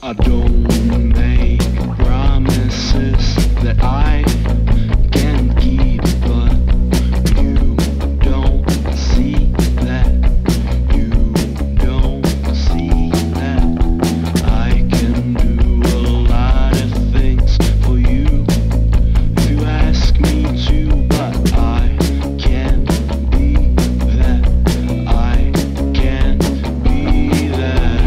I don't make promises that I can keep, but you don't see that. You don't see that. I can do a lot of things for you if you ask me to, but I can't be that. I can't be that.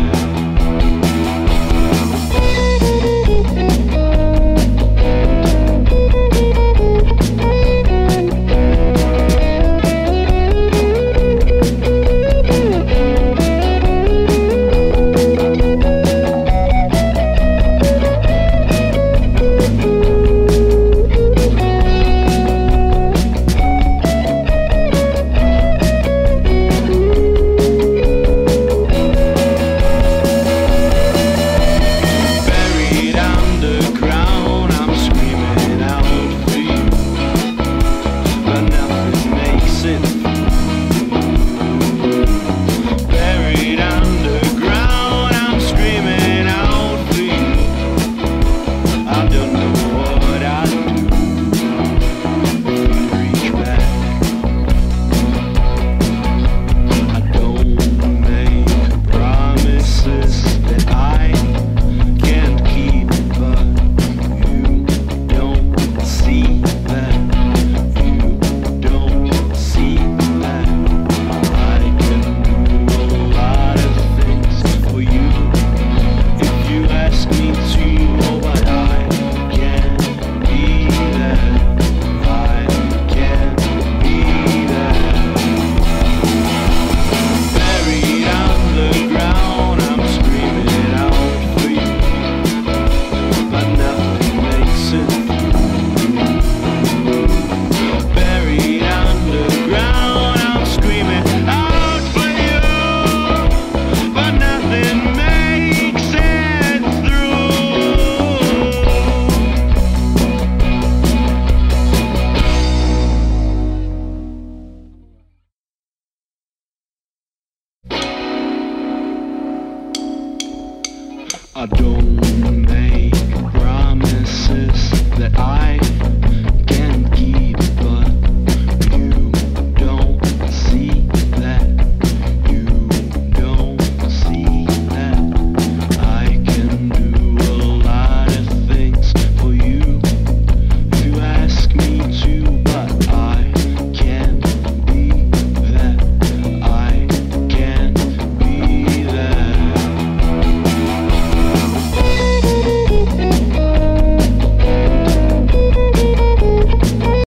Buried underground, I'm screaming out for you, but nothing makes it. Buried underground, I'm screaming out for you. I don't know what I'd do if you reach back. I don't make promises that I can't keep, but you don't see that. You don't see that. I can do a lot of things for you if you ask me to, oh, but I can't be that. I can't be that. Buried underground, I'm screaming out for you, but nothing makes it. Buried underground, I'm screaming out for you, but nothing makes it through. I don't make promises that I